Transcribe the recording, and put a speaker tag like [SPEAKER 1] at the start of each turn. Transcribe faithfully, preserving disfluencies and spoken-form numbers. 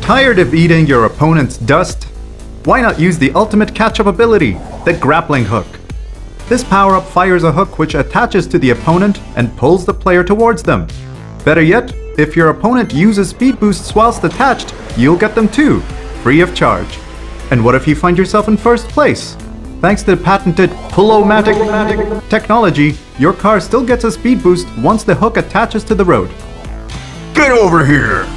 [SPEAKER 1] Tired of eating your opponent's dust? Why not use the ultimate catch-up ability, the Grappling Hook? This power-up fires a hook which attaches to the opponent and pulls the player towards them. Better yet, if your opponent uses speed boosts whilst attached, you'll get them too, free of charge. And what if you find yourself in first place? Thanks to the patented Pull-O-Matic technology, your car still gets a speed boost once the hook attaches to the road.
[SPEAKER 2] Get over here!